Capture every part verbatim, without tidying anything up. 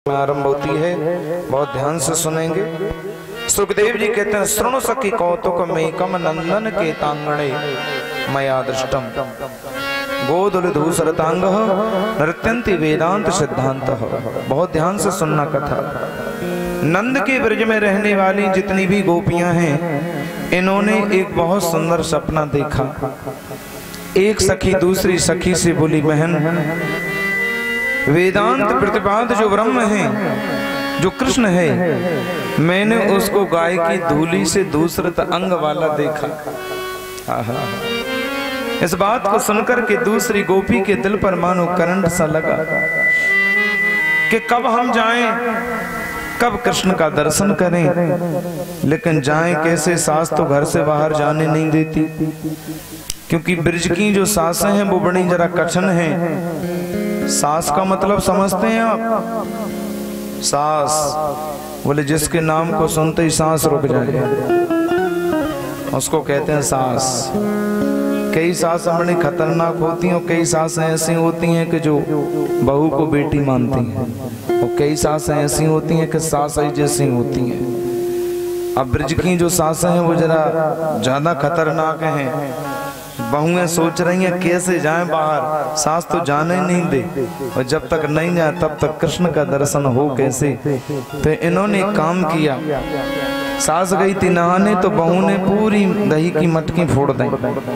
में आरंभ होती है, बहुत ध्यान से सुनेंगे। सुखदेव जी कहते हैं, श्रृणु सखी कौतुक में कम नंदन के तांगणे मया दृष्टम गोदुलधूसरतांग नृत्यंति वेदांत सिद्धांत। बहुत ध्यान से सुनना कथा। नंद के ब्रज में रहने वाली जितनी भी गोपियां हैं, इन्होंने एक बहुत सुंदर सपना देखा। एक सखी दूसरी सखी से बोली, बहन वेदांत प्रतिपाद जो ब्रह्म है, जो कृष्ण है, मैंने उसको गाय की धूली से दूसरत अंग वाला देखा। आहा। इस बात को सुनकर के दूसरी गोपी के दिल पर मानो करंट सा लगा कि कब हम जाएं, कब कृष्ण का दर्शन करें, लेकिन जाएं कैसे? सास तो घर से बाहर जाने नहीं देती, क्योंकि ब्रज की जो सासें हैं वो बड़ी जरा कठिन हैं। सास का मतलब समझते हैं आप? सास बोले जिसके नाम को सुनते ही सांस रुक जाए, उसको कहते हैं सास। कई सास बड़ी खतरनाक होती हैं और कई सासें ऐसी होती हैं कि जो बहू को बेटी मानती हैं, और कई सासें ऐसी होती हैं कि सास ही जैसी होती हैं। अब ब्रज की जो सासें हैं वो जरा ज्यादा खतरनाक हैं। बहुएं सोच रही हैं कैसे जाएं बाहर, सास तो जाने नहीं दे, और जब तक नहीं जाए तब तक कृष्ण का दर्शन हो कैसे? तो इन्होंने काम किया। सास गई थी नहाने तो बहू ने पूरी दही की मटकी फोड़ दी।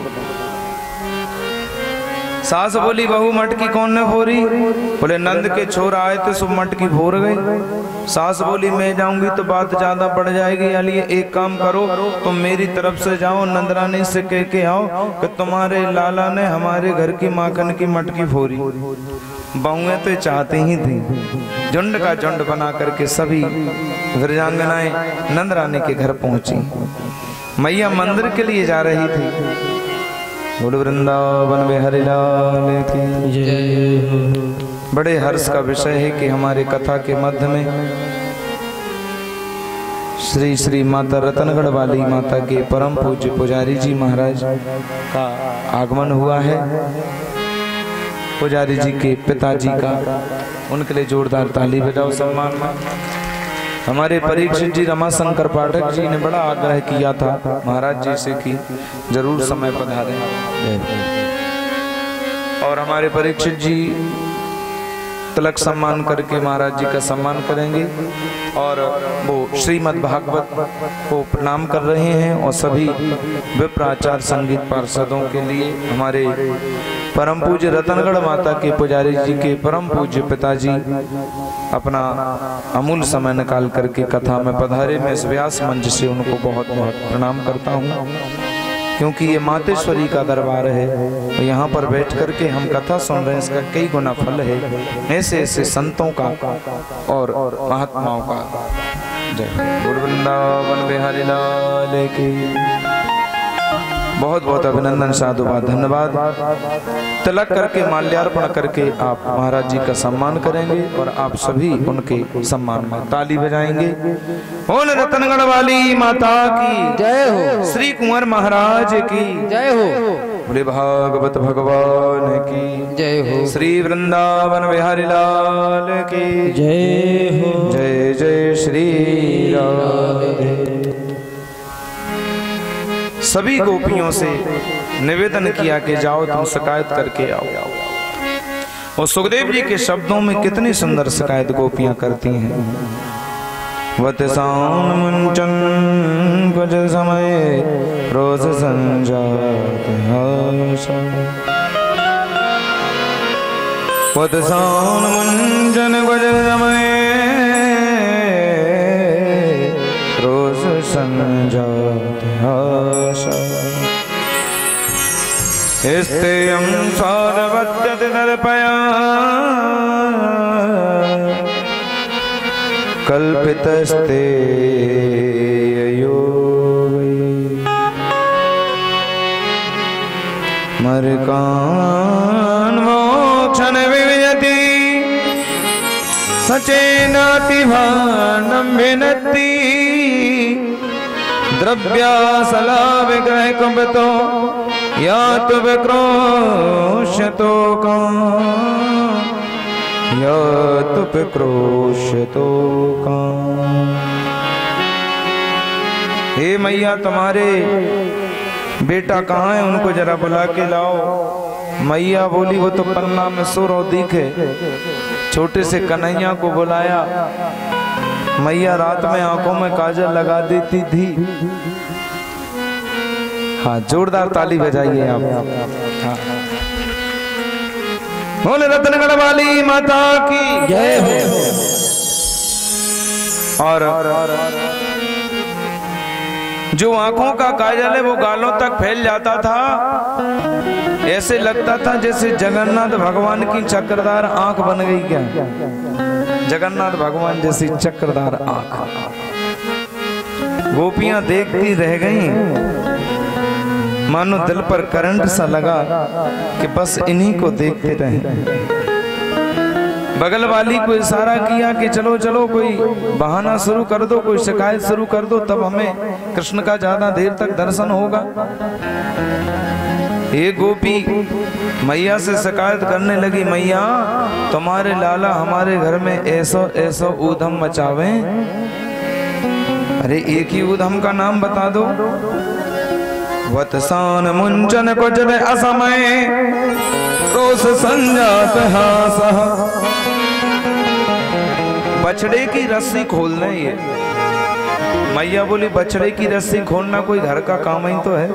सास बोली, बहू मटकी कौन ने फोड़ी? बोले नंद के छोर आए थे, सब मटकी फोड़ गई। सास बोली, मैं जाऊंगी तो बात ज्यादा बढ़ जाएगी, इसलिए एक काम करो, तुम मेरी तरफ से जाओ, नंदरानी से कह के आओ कि तुम्हारे लाला ने हमारे घर की माखन की मटकी फोड़ी। बहुएं तो चाहती ही थी। झुंड का झुंड बना करके सभी विरजांगनाएं नंदरानी के घर पहुंची। मैया मंदिर के लिए जा रही थी। बोल वृंदावन बिहारी लाल की जय। बड़े हर्ष का विषय है कि हमारे कथा के मध्य में श्री श्री माता रतनगढ़ वाली माता के परम पूज्य पुजारी जी महाराज का आगमन हुआ है। पुजारी जी के पिताजी का, उनके लिए जोरदार ताली बजाओ सम्मान में। हमारे परीक्षित जी रमाशंकर पाठक जी ने बड़ा आग्रह किया था महाराज जी से कि जरूर समय पधारें, और हमारे परीक्षित जी तिलक सम्मान करके महाराज जी का सम्मान करेंगे, और वो श्रीमद् भागवत को प्रणाम कर रहे हैं। और सभी विप्राचार संगीत पार्षदों के लिए हमारे परम पूज्य रतनगढ़ माता के पुजारी जी के परम पूज्य पिताजी अपना अमूल्य समय निकाल करके कथा में पधारे। मैं इस व्यास मंच से उनको बहुत बहुत प्रणाम करता हूँ, क्योंकि ये मातेश्वरी का दरबार है। तो यहाँ पर बैठ करके हम कथा सुन रहे हैं, इसका कई गुना फल है ऐसे ऐसे संतों का और महात्माओं का। जय वृंदावन बिहारी लाल की। बहुत बहुत अभिनंदन, साधुवाद, धन्यवाद। तिलक करके माल्यार्पण करके आप महाराज जी का सम्मान करेंगे, और आप सभी उनके सम्मान में ताली बजाएंगे। बोल रतनगढ़ वाली माता की जय हो, श्री कुंवर महाराज की जय हो, बोले भागवत भगवान की जय हो, श्री वृंदावन बिहारी लाल की जय हो। जय जय श्री राधे। सभी गोपियों से निवेदन किया कि जाओ तुम शिकायत करके आओ। और सुखदेव जी के शब्दों में कितनी सुंदर शिकायत गोपियां करती हैं। वतसाउन मुंचन कुछ समय रोज संजात आशा। वतसाउन मुंचन कुछ समय रोज संजात आशा। इस्तेयं सारवत्यति दर्पया कल्पितस्ते योगी मरकान् मोक्षण विवियति सचेनाति भानं भिनत्ति द्रव्यासला विग्रह कुंभतो या तो विक्रोशतो का यत क्रोशतो काम। हे मैया तुम्हारे बेटा कहाँ है, उनको जरा बुला के लाओ। मैया बोली वो तो पन्ना में सुर और दिखे। छोटे से कन्हैया को बुलाया। मैया रात में आंखों में काजल लगा देती थी। हाँ, जोरदार ताली बजाइए आप। हाँ। बोले रत्नगढ़ वाली माता की जय हो। और जो आंखों का काजल है वो गालों तक फैल जाता था। ऐसे लगता था जैसे जगन्नाथ भगवान की चक्रधार आंख बन गई क्या। जगन्नाथ भगवान जैसी चक्रधार आंख। गोपियां देखती रह गईं। मानो दिल पर करंट सा लगा कि बस इन्हीं को देखते रहे। बगल वाली को इशारा किया कि चलो चलो कोई बहाना शुरू कर दो, कोई शिकायत शुरू कर दो, तब हमें कृष्ण का ज्यादा देर तक दर्शन होगा। ये गोपी मैया से शिकायत करने लगी, मैया तुम्हारे लाला हमारे घर में ऐसो ऐसो ऊधम मचावे। अरे एक ही ऊधम का नाम बता दो। वत्सान मुंचन कुचल असमय रोष संजात हास। बछड़े की रस्सी खोलना ही है। मैया बोली बछड़े की रस्सी खोलना कोई घर का काम ही तो है।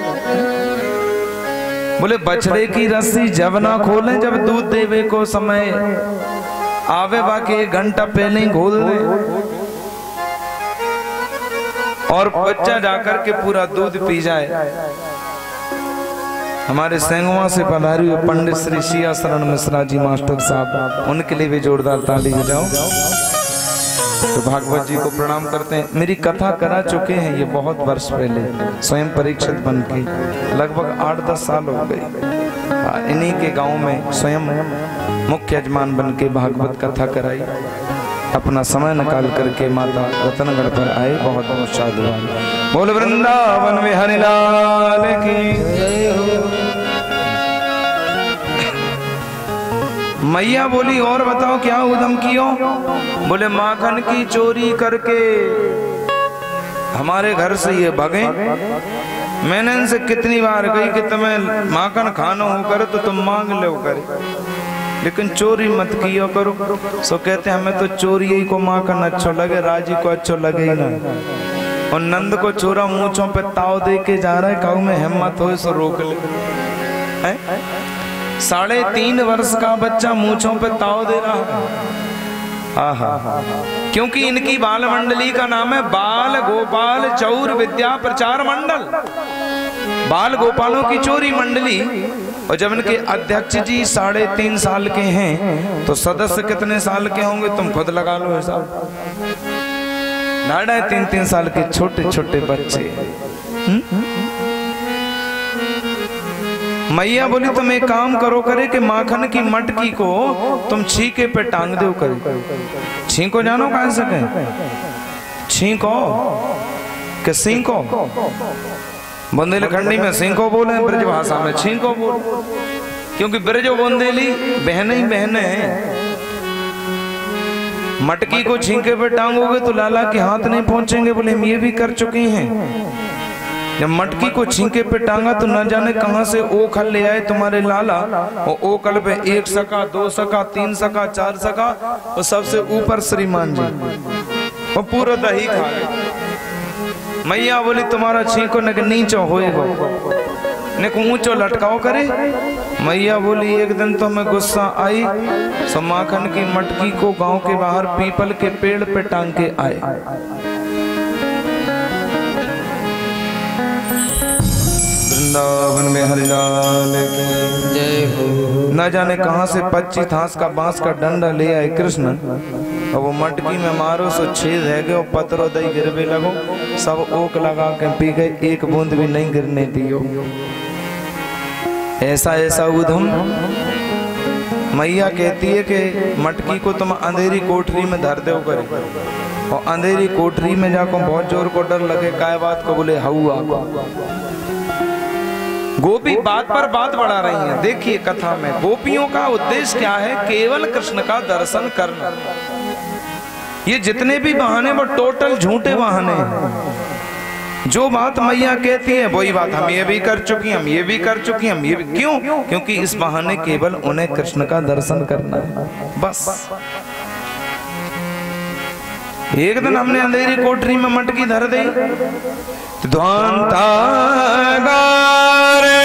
बोले बछड़े की रस्सी जब ना खोलें जब दूध देवे को समय आवे, बाकी एक घंटा पहले ही खोल दे और बच्चा जाकर के पूरा दूध पी जाए। हमारे सेंगवा से पधारी हुए पंडित श्री शिया शरण मिश्रा जी मास्टर साहब, उनके लिए भी जोरदार ताली बजाओ। तो भागवत जी को प्रणाम करते हैं। मेरी कथा करा चुके हैं ये बहुत वर्ष पहले, स्वयं परीक्षित बन के लगभग आठ दस साल हो गए। इन्हीं के गांव में स्वयं मुख्य यजमान बन के भागवत कथा कराई। अपना समय निकाल करके माता रत्नगढ़ पर आए। बहुत बहुत साधुवाद। बोल वृंदावन में हरि लाल की जय हो। मैया बोली और बताओ क्या उधम कियो। बोले माखन की चोरी करके हमारे घर से ये भगे। मैंने इनसे कितनी बार कही कि तुम्हें माखन खाना हो कर तो तुम मांग लो कर, लेकिन चोरी मत किया करो। सो कहते हमें तो चोरी ही को माखन अच्छा लगे, राजी को अच्छा लगे ही ना। और नंद को छोरा मूंछों पे ताव दे के जा रहा है, काऊ में हिम्मत हो सो रोक ले। साढ़े तीन वर्ष का बच्चा मूंछों पे ताव दे रहा है। आहा, क्योंकि इनकी बाल मंडली का नाम है बाल गोपाल चौर विद्या प्रचार मंडल, बाल गोपालों की चोरी मंडली। और जब इनके अध्यक्ष जी साढ़े तीन साल के हैं तो सदस्य कितने साल के होंगे तुम खुद लगा लो हिसाब। ढाई तीन तीन साल के छोटे छोटे बच्चे। मैया बोली तुम एक काम करो करे कि माखन की मटकी को तुम छीके पे टांग दो करे। छींको जानो कहां से कहें, छींको के सींको। बुंदेलखंडी में सींको बोले, ब्रज भाषा में छींको बोले, क्योंकि ब्रज बुंदेली बहने ही बहने हैं। मटकी को छींके पे टांगोगे तो लाला के हाथ नहीं पहुंचेंगे। बोले हम ये भी कर चुके हैं। जब मटकी को छींके पे टांगा तो न जाने कहां से ओखल ले आए तुम्हारे लाला। और ओखल पे एक सका, दो सका, तीन सका, चार सका और सबसे ऊपर श्रीमान जी वो पूरा दही खा गए। मैया बोली तुम्हारा छींको न नीचो होएगा, न ऊंचो लटकाओ करे। मैया बोली एक दिन तो हमें गुस्सा आई, सो माखन की मटकी को गांव के बाहर पीपल के पेड़ पे टांग के आए। वृंदावन में हरिलाल की जय हो। न जाने कहां से पच्चीस हाथ का बांस का डंडा ले आए कृष्ण, और वो मटकी में मारो सो छेद है गए, पत्थरों दही गिरवे लगो। सब ओक लगा के पी गए, एक बूंद भी नहीं गिरने दियो। ऐसा ऐसा उधम। मैया कहती है कि मटकी को तुम अंधेरी कोठरी में धर दो करे, और अंधेरी कोठरी में जाकर बहुत जोर को डर लगे। काय बात को बोले हवा गोपी बात पर बात बढ़ा रही हैं। देखिए कथा में गोपियों का उद्देश्य क्या है, केवल कृष्ण का दर्शन करना। ये जितने भी बहाने वो टोटल झूठे बहाने हैं। जो बात मैया कहती है वही बात हम ये भी कर चुकी, हम ये भी कर चुकी, हम ये भी। क्यों? क्योंकि इस बहाने केवल उन्हें कृष्ण का दर्शन करना है, बस। एक दिन हमने अंधेरी कोठरी में मटकी धर दी, ध्वांता गारे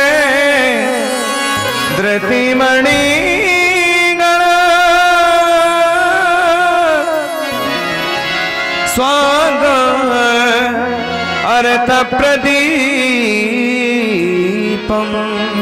धृतिमणि गण स्वाग अर्थ प्रदीपम।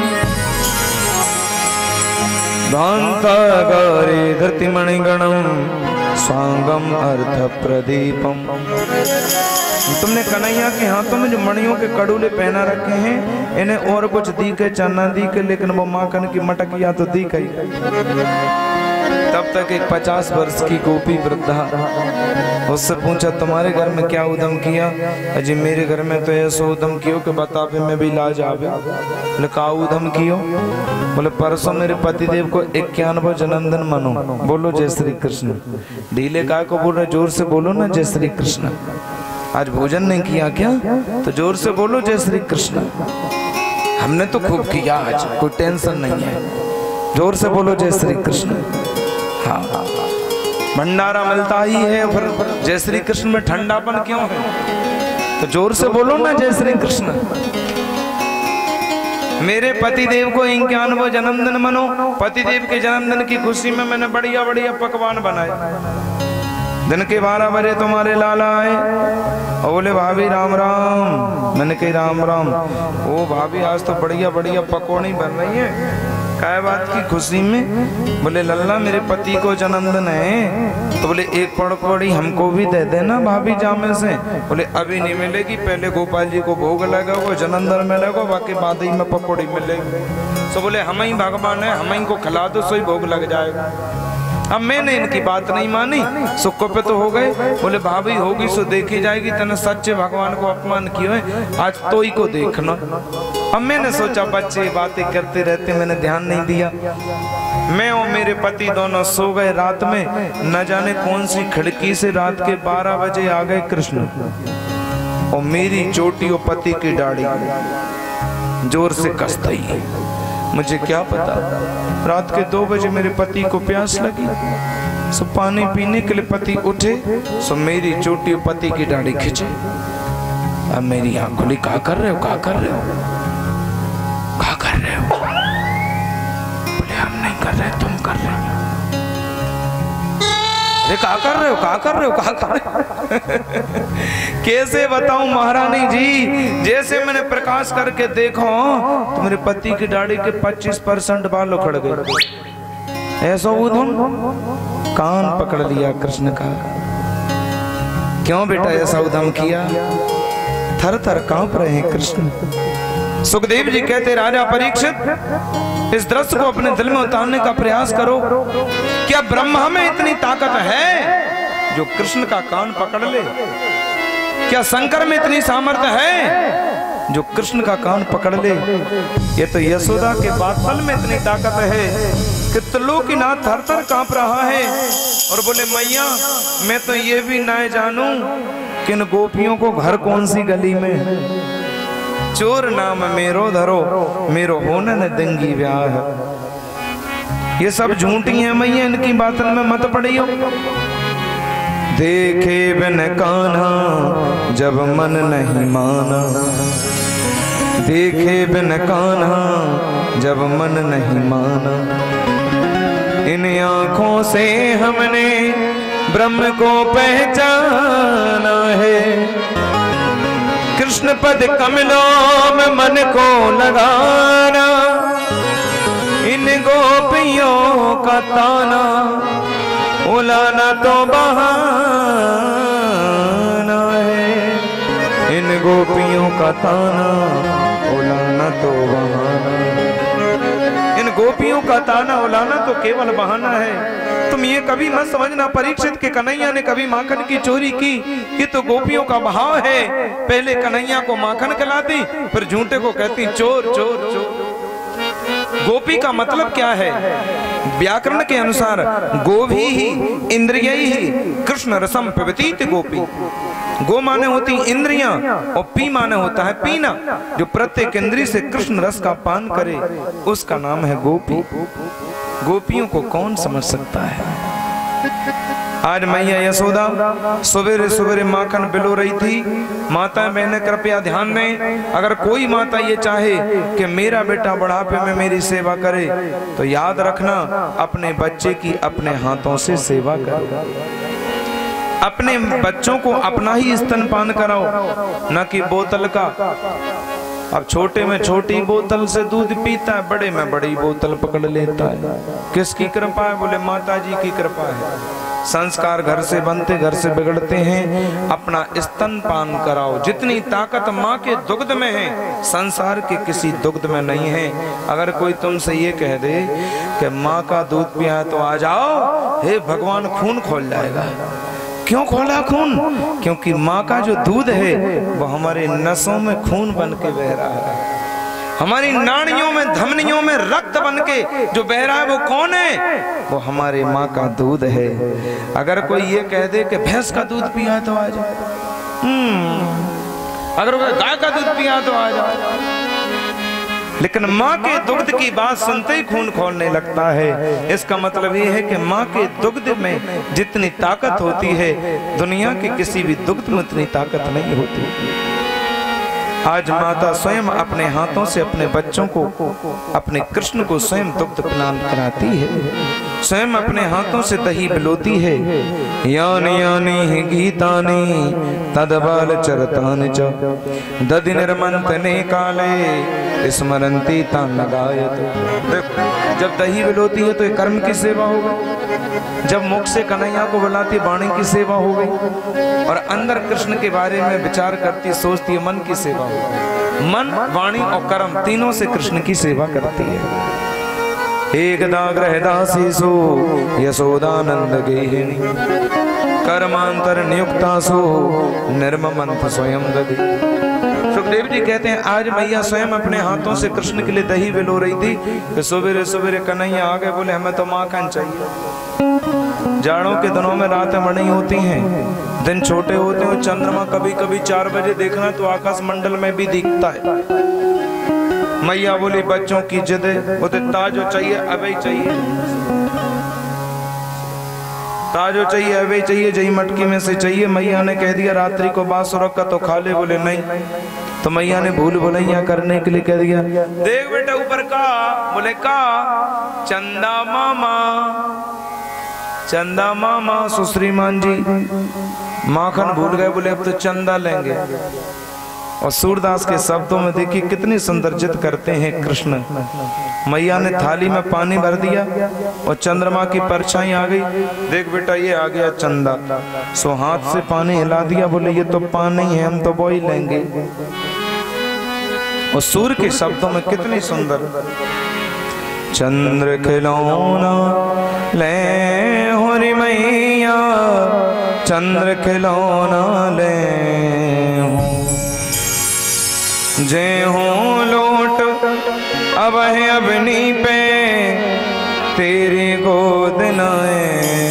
ध्वांता गारे धृतिमणि गणम स्वांगम अर्थ प्रदीपम। तुमने कन्हैया के हाथों में जो मणियों के कड़ूले पहना रखे हैं, इन्हें और कुछ दी के चन्ना दी के, लेकिन वो माखन की मटकिया तो दी गई। तब तक एक पचास वर्ष की गोपी वृद्धा उससे पूछा, तुम्हारे घर में क्या उदम किया? अजी मेरे घर में तो ऐसा उदम कियो कि बतावे में भी लाज आवे। बोले का उदम कियो? बोले परसों मेरे पतिदेव को इक्यानवे जन्मदिन मनो। बोलो जय श्री कृष्ण। ढीले काय को बोल रहे, जोर से बोलो ना जय श्री कृष्ण। आज भोजन नहीं किया क्या? तो जोर से बोलो जय श्री कृष्ण। हमने तो खूब किया आज, कोई टेंशन नहीं है। जोर से बोलो जय श्री कृष्ण। हाँ, भंडारा मिलता ही है, फिर जय श्री कृष्ण में ठंडापन क्यों है? तो जोर से बोलो ना जय श्री कृष्ण। मेरे पतिदेव को इक्यानवे जन्मदिन मनो। पतिदेव के जन्मदिन की खुशी में मैंने बढ़िया बढ़िया पकवान बनाए। दिन के बारह बजे तुम्हारे लाला आए और बोले भाभी राम राम। मैंने कही राम राम। ओ भाभी आज तो बढ़िया बढ़िया पकौड़ी बन रही है, क्या बात की खुशी में? बोले लल्ला मेरे पति को जन्मदिन है। तो बोले एक पकौड़ी हमको भी दे देना भाभी जामे से। बोले अभी नहीं मिलेगी, पहले गोपाल जी को भोग लगा वो जन्मदिन में लगो, बाकी बाद ही में पकौड़ी मिलेगी। तो बोले हम ही भगवान है, हम ही को खिला दो सोई भोग लग जाएगा। अब मैंने इनकी बात नहीं मानी, सुख पे तो हो गए। बोले भाभी होगी सो देखी जाएगी, तने सच्चे भगवान को अपमान किए है, आज तो ही को देखना। अब मैंने सोचा बच्चे बातें करते रहते, मैंने ध्यान नहीं दिया। मैं और मेरे पति दोनों सो गए रात में। न जाने कौन सी खिड़की से रात के बारह बजे आ गए कृष्ण और मेरी चोटी और पति की दाढ़ी जोर से कसता ही। मुझे क्या पता, रात के दो बजे मेरे पति को प्यास लगी, सो पानी पीने के लिए पति उठे, सो मेरी चोटी और पति की दाढ़ी खींचे। अब मेरी आंख खुली, क्या कर रहे हो, क्या कर रहे हो, क्या कर रहे हो? बोले हम नहीं कर रहे, तुम कर रहे हो। क्या कर रहे हो, क्या कर रहे हो, क्या कर रहे हो? कैसे बताऊं महारानी जी, जैसे मैंने प्रकाश करके देखो तो मेरे पति की दाढ़ी के पच्चीस परसेंट बाल उखड़ गए। ऐसा उधम कान पकड़ लिया कृष्ण का। क्यों बेटा ऐसा उधम किया? थर थर कांप रहे हैं कृष्ण। सुखदेव जी कहते राजा परीक्षित, इस दृश्य को अपने दिल में उतारने का प्रयास करो। क्या ब्रह्मा में इतनी ताकत है जो कृष्ण का कान पकड़ ले? क्या शंकर में इतनी सामर्थ्य है जो कृष्ण का कान पकड़ ले? ये तो यशोदा के बात्सल में इतनी ताकत है कि त्रिलोकीनाथ थर थर कांप रहा है और बोले मैया मैं तो ये भी ना जानूं कि इन गोपियों को घर कौन सी गली में है। चोर नाम मेरो धरो, मेरो होने न देंगी ब्याह। ये सब झूठी है मैया, इनकी बातन में मत पड़ियो। देखे बिन कान्हा जब मन नहीं माना, देखे बिन कान्हा जब मन नहीं माना। इन आँखों से हमने ब्रह्म को पहचाना है। कृष्ण पद कमलों में मन को लगाना, इन गोपियों का ताना उलाना तो बहाना है। इन गोपियों का ताना उलाना तो बहाना। इन गोपियों गोपियों का ताना उलाना तो केवल बहाना है। तुम ये कभी मत समझना परीक्षित के कन्हैया ने कभी माखन की चोरी की, ये तो गोपियों का भाव है। पहले कन्हैया को माखन खिलाती, फिर झूठे को कहती चोर चोर चोर। गोपी का मतलब क्या है? व्याकरण के अनुसार गोभी ही इंद्रिय ही कृष्ण रसम पिबतीति गोपी। गो माने होती इंद्रियां और पी माने होता है पीना। जो प्रत्येक इंद्रिय से कृष्ण रस का पान करे उसका नाम है गोपी। गोपियों को कौन समझ सकता है? आज मैया यशोदा सवेरे सवेरे माखन बिलो रही थी। माता बहने कृपया ध्यान दें, अगर कोई माता ये चाहे कि मेरा बेटा बुढ़ापे में मेरी सेवा करे तो याद रखना अपने बच्चे की अपने हाथों से सेवा करो। अपने बच्चों को अपना ही स्तनपान कराओ, न कि बोतल का। अब छोटे में छोटी बोतल से दूध पीता है, बड़े में बड़ी बोतल पकड़ लेता है। किसकी कृपा है? बोले माता जी की कृपा है। संस्कार घर से बनते घर से बिगड़ते हैं। अपना स्तनपान कराओ। जितनी ताकत माँ के दुग्ध में है संसार के किसी दुग्ध में नहीं है। अगर कोई तुमसे ये कह दे कि माँ का दूध पिया तो आ जाओ, हे भगवान खून खोल जाएगा। क्यों खोला खून? क्योंकि माँ का जो दूध है वो हमारे नसों में खून बन के बह रहा है, हमारी नाड़ियों में धमनियों में रक्त बन के जो बह रहा है वो कौन है? वो हमारे माँ का दूध है। अगर कोई ये कह दे कि भैंस का दूध पिया तो आ जाए, हम्म अगर कोई गाय का दूध पिया तो आ जाए, लेकिन माँ के दुग्ध की बात सुनते ही खून खोलने लगता है। इसका मतलब ये है कि माँ के दुग्ध में जितनी ताकत होती है दुनिया के किसी भी दुग्ध में उतनी ताकत नहीं होती। आज माता स्वयं अपने हाथों से अपने बच्चों को, अपने कृष्ण को स्वयं दुग्ध पान कराती है, स्वयं अपने हाथों से दही बिलोती है। यानि यानि गीतानि तदबाल चरतानि च दधि निर्मंथने काले स्मरन्ति तान् गायत। जब दही बिलोती है तो ये कर्म की सेवा हो गई, जब मुख से कन्हैया को बुलाती वाणी की सेवा हो गई, और अंदर कृष्ण के बारे में विचार करती सोचती है मन की सेवा हो गई। मन, वाणी और कर्म तीनों से कृष्ण की सेवा करती है। एकदा गृहदासीसु यशोदानंद गेहिनी कर्मांतर नियुक्तासु निर्ममंथ स्वयं दधि। सुखदेव जी कहते हैं आज मैया स्वयं अपने हाथों से कृष्ण के लिए दही बिलो रही थी कि सवेरे सवेरे कन्हैया आ गए, बोले हमें तो माखन चाहिए। जाड़ों के दिनों में रातें बड़ी होती हैं, दिन छोटे होते हैं। चंद्रमा कभी कभी चार बजे देखना तो आकाश मंडल में भी दिखता है। मैया बोली बच्चों की जिद है, बोले ताजो चाहिए अभी चाहिए, ताजो चाहिए अभी चाहिए, जही मटकी में से चाहिए। मैया ने कह दिया रात्रि को बासुर का तो खा ले, बोले नहीं। तो मैया ने भूल भुलैया करने के लिए कह दिया देख बेटा ऊपर का, बोले का चंदा मामा, चंदा मामा। सुश्रीमान जी माखन भूल गए, बोले अब तो चंदा लेंगे। और सूरदास के शब्दों में देखिए कितनी सुंदर जिद करते हैं कृष्ण। मैया ने थाली में पानी भर दिया और चंद्रमा की परछाई आ गई, देख बेटा ये आ गया चंदा। सो हाथ से पानी हिला दिया, बोले ये तो पानी है, हम तो वो ही लेंगे। और सूर्य के शब्दों में कितनी सुंदर, चंद्र खिलौना ले होरी मैया, चंद्र खिलौना ले जय हो लोट अब है अबनी पे तेरी गोद नाए।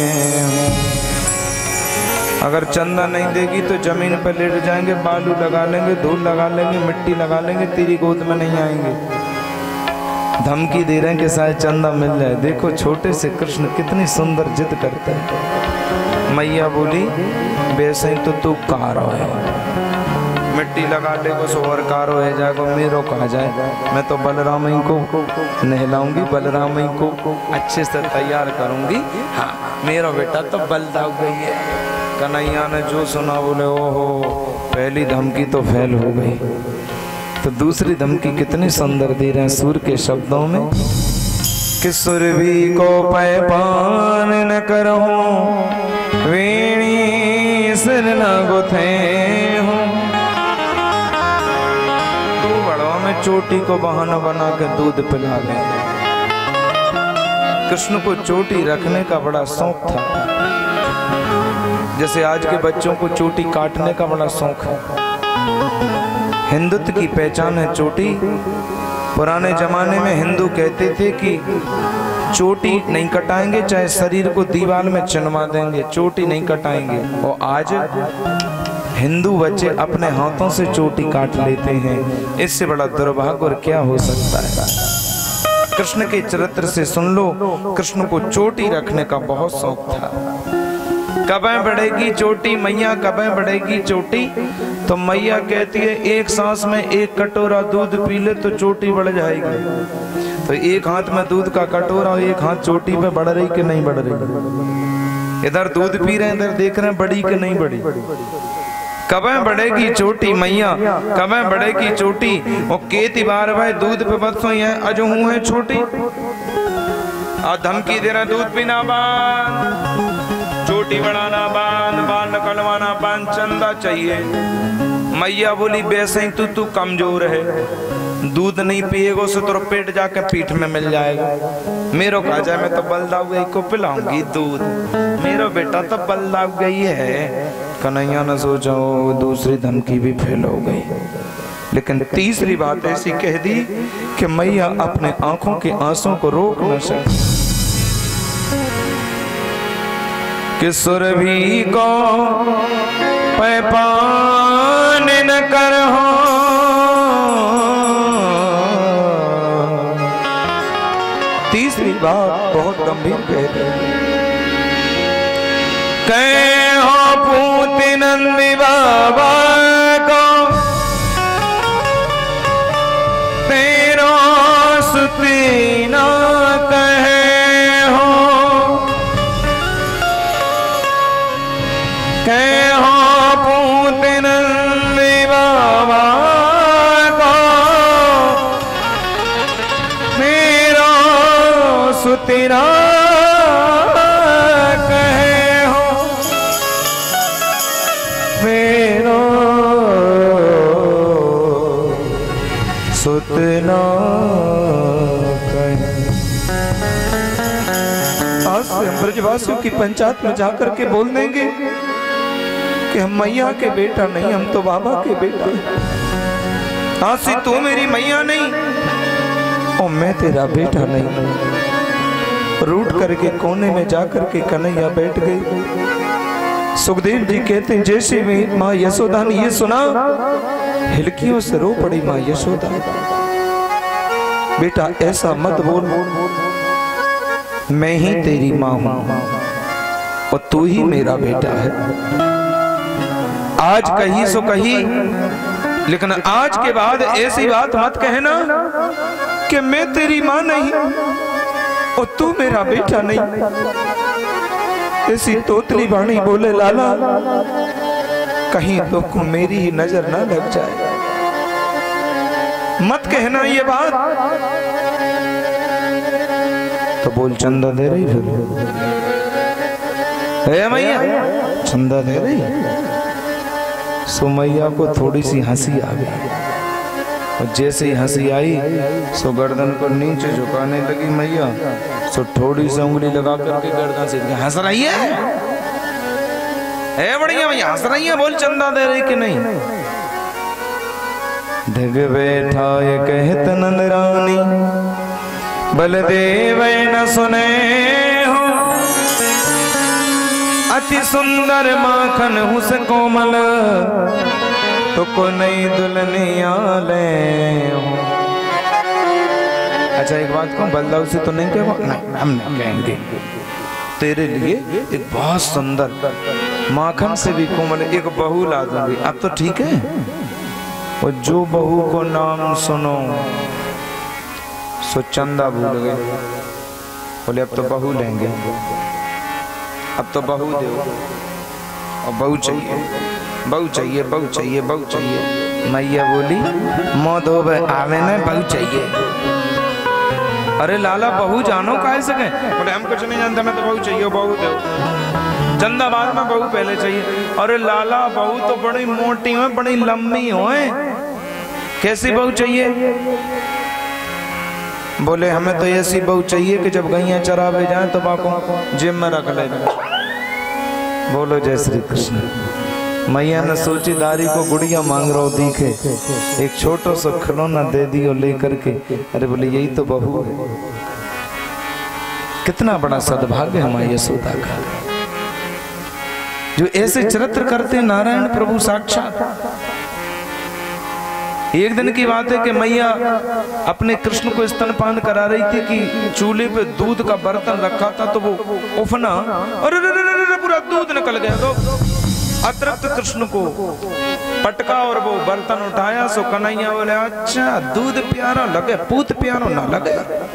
अगर चंदा नहीं देगी तो जमीन पर लेट जाएंगे, बालू लगा लेंगे, धूल लगा लेंगे, मिट्टी लगा लेंगे, तेरी गोद में नहीं आएंगे। धमकी दे रहे हैं कि शायद चंदा मिल जाए। देखो छोटे से कृष्ण कितनी सुंदर जिद करते हैं। मैया बोली वैसे तो तू कारो है, मिट्टी लगा ले बस और कारो है जाएगा, मेरो कहा जाए। मैं तो बलराम ही को नहलाऊंगी, बलराम ही को अच्छे से तैयार करूंगी। हाँ मेरा बेटा तो बलदा गई है। कन्हैया ने जो सुना बोले ओहो पहली धमकी तो फेल हो गई। तो दूसरी धमकी कितनी सुंदर दे रहे हैं सूर्य के शब्दों में कि सुरभि को पैपान न करहूं, वेणी सिर न गुथे हूं। चोटी को बहाना बना के दूध पिला ले। कृष्ण को चोटी रखने का बड़ा शौक था। जैसे आज के बच्चों को चोटी काटने का बड़ा शौक है। हिंदुत्व की पहचान है चोटी। पुराने जमाने में हिंदू कहते थे कि चोटी नहीं कटाएंगे, चाहे शरीर को दीवार में चुनवा देंगे, चोटी नहीं कटाएंगे। और आज हिंदू बच्चे अपने हाथों से चोटी काट लेते हैं। इससे बड़ा दुर्भाग्य और क्या हो सकता है। कृष्ण के चरित्र से सुन लो, कृष्ण को चोटी रखने का बहुत शौक था। कबे बढ़ेगी चोटी मैया, कबे बढ़ेगी चोटी? तो मैया कहती है एक सांस में एक कटोरा दूध पी ले तो चोटी बढ़ जाएगी। तो एक हाथ में दूध का कटोरा और एक हाथ चोटी पे बढ़ रही कि नहीं बढ़ रही? इधर दूध पी रहे हैं, इधर देख रहे हैं बड़ी कि नहीं बड़ी। कबे बढ़ेगी चोटी मैया, कबे बढ़ेगी चोटी? और केती बार भाई दूध पे बस है अजो हूँ है छोटी। और धमकी दे रहा दूध पीना बांध, चोटी बढ़ाना बांध, बाल निकलवाना बांध, चंदा चाहिए। मैया बोली वैसे ही तू तू कमजोर है, दूध नहीं पिएगो से तो पेट जाके पीठ में मिल जाएगा। मेरो खा जाए मैं तो बलदाऊ गई को पिलाऊंगी दूध, मेरो बेटा तो बलदाऊ गई है। कन्हैया न सोचो दूसरी धमकी भी फेल हो गई। लेकिन तीसरी बात ऐसी कह दी कि मैया अपने आंखों के आंसू को रोक न सकी। कि सुरभि को पैपान न करहो, तीसरी बात बहुत गंभीर कहते हैं। कहो पूति नंदी बाबा को तेरो सुती ना कहे हो, कहो पूति नंदी बाबा को तेरो सुती ना सुतना आज से हम ब्रजवासियों की पंचायत में जाकर के बोल देंगे कि हम मैया के बेटा नहीं, हम तो बाबा के बेटा। आज से तू मेरी मैया नहीं और मैं तेरा बेटा नहीं। रूठ करके कोने में जाकर के कन्हैया बैठ गई। सुखदेव जी कहते हैं जैसे भी माँ यशोदा ने ये सुना, हिलकियों से रो पड़ी माँ यशोदा। बेटा ऐसा मत बोल, मैं ही तेरी माँ हूं और तू ही मेरा बेटा है। आज कही सो कही, लेकिन आज के बाद ऐसी बात मत कहना कि मैं तेरी माँ नहीं और तू मेरा बेटा नहीं। ऐसी तोतली वाणी बोले लाला, कहीं तो मेरी ही नजर ना लग जाए, मत कहना ये बात। तो बोल चंदा दे रही फिर है मैया, चंदा दे रही। सो मैया को थोड़ी सी हंसी आ गई और जैसे ही हंसी आई सो गर्दन को नीचे झुकाने लगी मैया। सो थोड़ी सी उंगली लगा करके गर्दन से हंस रही है, है बढ़िया भैया हंस रही है। बोल चंदा दे रही कि नहीं? ढग बैठा ये कहत नंद रानी, बलदेव न सुने हो, अति सुंदर माखन हुस कोमल, तो को नई दुल्हनिया ले हो। अच्छा एक बात कहूँ, बलदाऊ से तो नहीं कहो? नहीं, हम नहीं कहेंगे। तेरे लिए एक बहुत सुंदर माखन से भी कोमल एक बहू ला दूंगी। अब तो ठीक है। और जो बहू को नाम सुनो सो चंदा भूल गए। बोले अब तो बहू लेंगे, अब तो बहू दो। और बहू चाहिए, बहू चाहिए, बहू चाहिए, बहू चाहिए। मैया बोली मौत हो गए आवे न बहू चाहिए। अरे लाला बहू जानो काहे सके? बोले हम कुछ नहीं जानते, मैं तो बहू चाहिए, बहू दो। चंदा बाद में बहू पहले चाहिए। अरे लाला बहू तो बड़ी मोटी है, बड़ी लंबी हो, कैसी बहू चाहिए? बोले हमें तो ऐसी बहू चाहिए कि जब गैया चरावे जाए तो बाको जिम में रख ले। बोलो जय श्री कृष्ण। मैया ने सोची दारी को गुड़िया मांग रहा दिखे, एक छोटो सा खिलौना दे दियो लेकर के। अरे बोले यही तो बहू है। कितना बड़ा सद्भाग्य हमारी यशोदा का, जो ऐसे चरित्र करते नारायण प्रभु साक्षात। एक दिन की बात है कि मैया अपने कृष्ण को स्तनपान करा रही थी कि चूल्हे पे दूध का बर्तन रखा था तो वो उफना और पूरा दूध निकल गया। तो अतृप्त कृष्ण को पटका और वो बर्तन उठाया। सो कन्हैया बोले अच्छा दूध प्यारा लगे, पूत प्यारा ना लगे।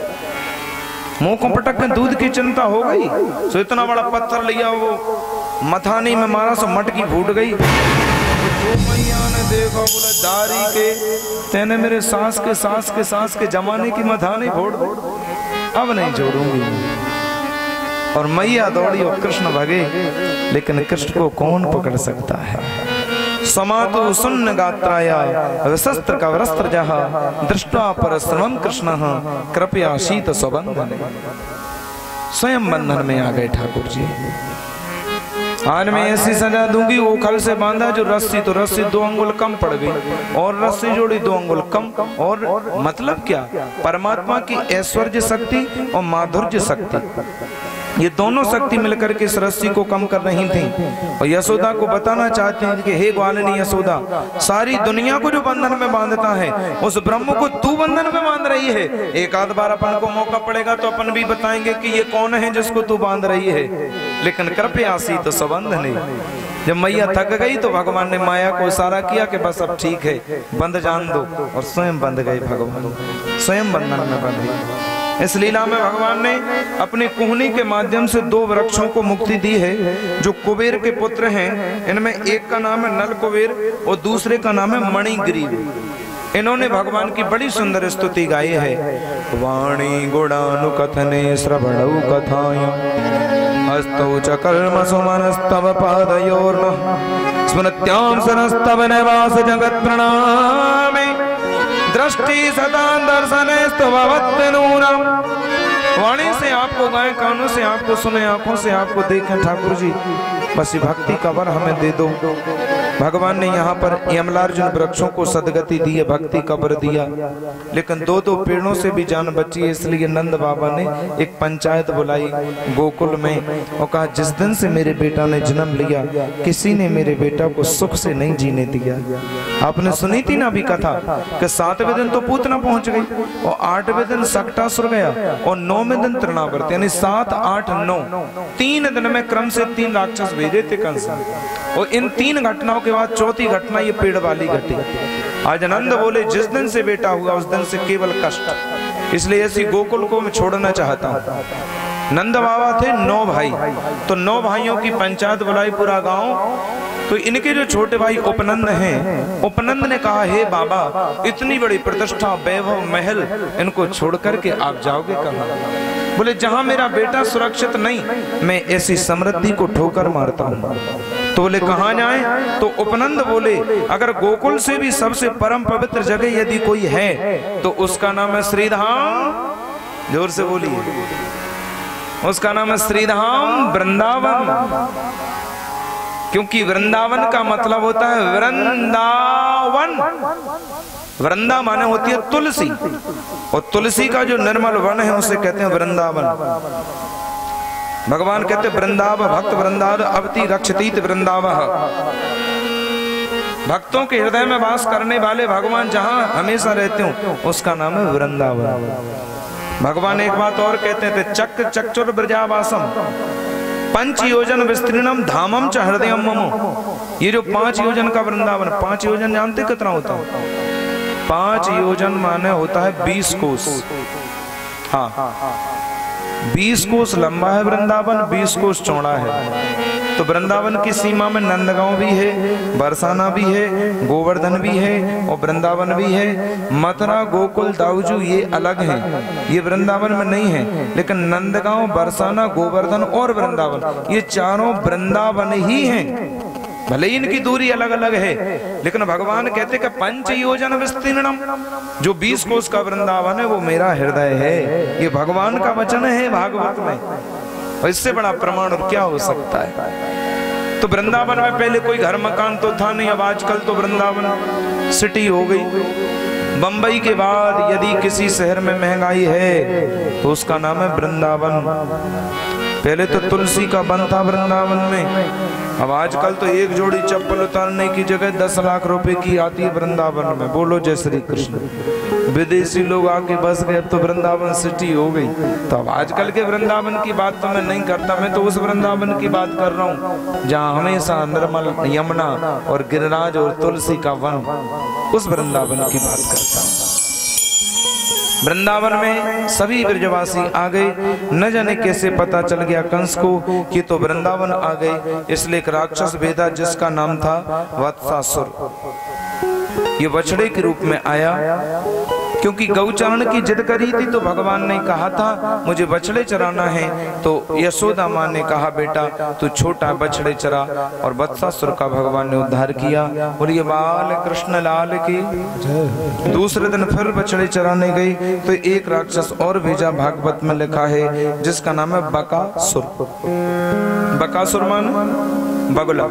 मुंह को पटक के दूध की चिंता हो गई। सो इतना बड़ा पत्थर लिया वो मथानी में मारा, सो मटकी फूट गई। तो मैया ने देखा बोला दारी के तेने मेरे सास के सास के सास के जमाने की मथानी फोड़ दी, अब नहीं जोड़ूंगी। और मैया दौड़ी और कृष्ण भगे, लेकिन कृष्ण को कौन पकड़ सकता है। समातु सुन्न गात्राया विशस्त्र का वस्त्र जहा दृष्टा परश्रमं कृष्ण कृपया शीत स्वबंधन। स्वयं बंधन में आ गए ठाकुर जी। आज मैं ऐसी सजा दूंगी, वो खल से बांधा जो रस्सी, तो रस्सी दो अंगुल कम पड़ गई और रस्सी जोड़ी दो अंगुल कम। और मतलब क्या, परमात्मा की ऐश्वर्य शक्ति और माधुर्य शक्ति, ये दोनों शक्ति मिलकर के इस रस्सी को कम कर रही थी। और यशोदा को बताना चाहते हैं कि हे ग्वालिनी यशोदा, सारी दुनिया को जो बंधन में बांधता है उस ब्रह्म को तू बंधन में बांध रही है। एक आध बार अपन को मौका पड़ेगा तो अपन भी बताएंगे कि ये कौन है जिसको तू बांध रही है, लेकिन कृपया सी तो संबंध नहीं। जब मैया थक गई तो भगवान ने माया को इशारा किया कि बस अब ठीक है, बंद जान दो, और स्वयं बंध गए भगवान, स्वयं बंधन में बंधे। इस लीला में भगवान ने अपनी कुहनी के माध्यम से दो वृक्षों को मुक्ति दी है जो कुबेर के पुत्र हैं। इनमें एक का नाम है नल कुबेर और दूसरे का नाम है मणिग्रीव। इन्होंने भगवान की बड़ी सुंदर स्तुति गाई है। वाणी गुणानुकथने श्रवणौ कथाय हस्तौ च कर्म सुमनस्तव पादयोर्न स्मृत्यां सरस्तव निवास जगत् प्रणामे दृष्टि सदा दर्शने स्तववत्तनूनम। वाणी से आपको गाए, कानों से आपको सुने, आंखों से आपको देखें ठाकुर जी, बस भक्ति का वर हमें दे दो। भगवान ने यहाँ पर यमलार्जुन वृक्षों को सदगति दी है, भक्ति का वर दिया, लेकिन दो दो पेड़ों से भी जान बची है। इसलिए नंद बाबा ने एक पंचायत बुलाई गोकुल में और कहा जिस दिन से मेरे बेटा ने जन्म लिया किसी ने मेरे बेटा को सुख से नहीं जीने दिया। आपने सुनी थी ना अभी कथा कि सातवें दिन तो पूतना पहुंच गई और आठवें दिन सक्टासुर गया और नौवें दिन तृणावर्त, यानी सात आठ नौ तीन दिन में क्रम से तीन राक्षस भेजे थे कंस। और इन तीन घटनाओं के बाद चौथी घटना ये पेड़ वाली घटी। आज नंद बोले जिस दिन से बेटा हुआ उस दिन से केवल कष्ट, इसलिए ऐसी गोकुल को मैं छोड़ना चाहता हूँ। नंद बाबा थे नौ भाई, तो नौ भाइयों की पंचायत बुलाई पूरा गांव। तो इनके जो छोटे भाई उपनंद हैं, उपनंद ने कहा हे बाबा इतनी बड़ी प्रतिष्ठा वैभव महल इनको छोड़ करके आप जाओगे कहाँ? बोले जहां मेरा बेटा सुरक्षित नहीं, मैं ऐसी समृद्धि को ठोकर मारता हूँ। तो बोले कहाँ जाएं? तो उपनंद बोले अगर गोकुल से भी सबसे परम पवित्र जगह यदि कोई है तो उसका नाम है श्रीधाम। जोर से बोलिए, उसका नाम है श्रीधाम वृंदावन। क्योंकि वृंदावन का मतलब होता है वृंदावन। वृंदा माने होती है तुलसी, और तुलसी का जो निर्मल वन है उसे कहते हैं वृंदावन। भगवान कहते वृंदाव भक्त वृंदाव अवति रक्षतीत वृंदाव। भक्तों के हृदय में वास करने वाले भगवान जहां हमेशा रहते हो उसका नाम है वृंदावन। भगवान एक बात और कहते थे चक्र चक्षुर ब्रजावासम पंच योजन विस्तीर्णम धामम च हृदयम मम। ये जो पांच योजन का वृंदावन, पांच योजन जानते कितना होता है? पांच योजन माने होता है बीस कोस। हाँ, बीस कोस लंबा है वृंदावन, बीस कोस चौड़ा है। तो वृंदावन की सीमा में नंदगांव भी है, बरसाना भी है, गोवर्धन भी है और वृंदावन भी है। मथुरा गोकुल दाऊजू ये अलग हैं, ये वृंदावन में नहीं है। लेकिन नंदगांव, बरसाना, गोवर्धन और वृंदावन ये चारों वृंदावन ही हैं। भले ही इनकी दूरी अलग अलग है, लेकिन भगवान कहते कि पंच योजन विस्तीर्णम, जो बीस कोस का वृंदावन है वो मेरा हृदय है। ये भगवान का वचन है भागवत में, और इससे बड़ा प्रमाण और क्या हो सकता है। तो वृंदावन में पहले कोई घर मकान तो था नहीं, अब आजकल तो वृंदावन सिटी हो गई। बंबई के बाद यदि किसी शहर में महंगाई है तो उसका नाम है वृंदावन। पहले तो तुलसी का वन था वृंदावन में, अब आजकल तो एक जोड़ी चप्पल उतारने की जगह दस लाख रुपए की आती है वृंदावन में। बोलो जय श्री कृष्ण। विदेशी लोग आके बस गए, अब तो वृंदावन सिटी हो गई। तो अब आजकल के वृंदावन की बात तो मैं नहीं करता, मैं तो उस वृंदावन की बात कर रहा हूँ जहाँ हमेशा निर्मल यमुना और गिरिराज और तुलसी का वन, उस वृंदावन की बात करता हूँ। वृंदावन में सभी ब्रजवासी आ गए। न जाने कैसे पता चल गया कंस को कि तो वृंदावन आ गए। इसलिए एक राक्षस भेदा जिसका नाम था वत्सासुर। ये बछड़े के रूप में आया, क्योंकि गौचरण की जिद करी थी तो भगवान ने कहा था मुझे बछड़े चराना है। तो यशोदा माँ ने कहा बेटा तू छोटा बछड़े चरा, और वत्सासुर का भगवान ने उद्धार किया। बोलिए बाल कृष्ण लाल की। दूसरे दिन फिर बछड़े चराने गई तो एक राक्षस और भेजा, भागवत में लिखा है जिसका नाम है बकासुर। बकासुर मान बगुला।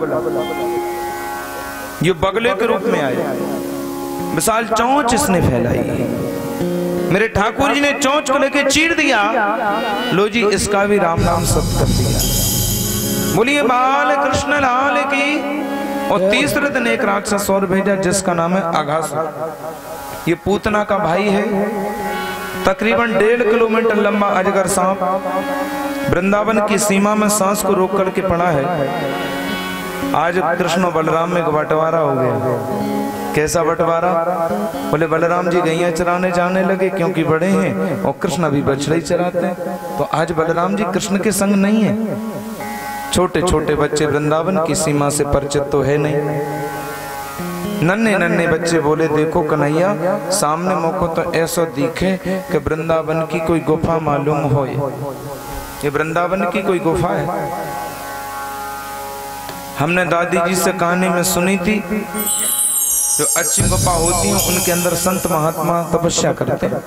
ये बगले के रूप में आए, विशाल चोंच इसने फैलाई। मेरे ठाकुर जी ने चोंच को लेके चीर दिया, लो जी इसका भी राम नाम सब कर दिया। बोलिए बाल कृष्ण लाल की। और तीसरे दिन एक राक्षस और भेजा जिसका नाम है अघासुर। ये पूतना का भाई है। तकरीबन डेढ़ किलोमीटर लंबा अजगर सांप वृंदावन की सीमा में सांस को रोक करके पड़ा है। आज कृष्ण बलराम में बंटवारा हो गया। कैसा बंटवारा? बोले बलराम जी गैया चराने जाने लगे क्योंकि बड़े हैं, और कृष्ण अभी बछड़े चराते हैं। तो आज बलराम जी कृष्ण के संग नहीं है। छोटे छोटे बच्चे वृंदावन की सीमा से परिचित तो है नहीं। नन्हे नन्हे बच्चे बोले देखो कन्हैया सामने मोको तो ऐसा दिखे कि वृंदावन की कोई गुफा मालूम हो। ये वृंदावन की कोई गुफा है। हमने दादी जी से कहानी में सुनी थी, जो अच्छी गुफा होती हैं उनके अंदर संत महात्मा तपस्या करते हैं।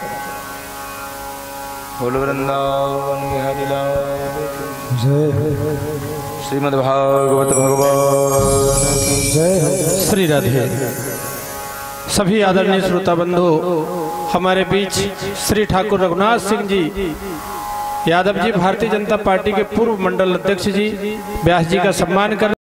बोलो वृंदावन बिहारी लाल जय। श्रीमद् भागवत भगवान की जय। श्री राधे। सभी आदरणीय श्रोता बंधु, हमारे बीच श्री ठाकुर रघुनाथ सिंह जी यादव जी भारतीय जनता पार्टी के पूर्व मंडल अध्यक्ष जी व्यास जी का सम्मान कर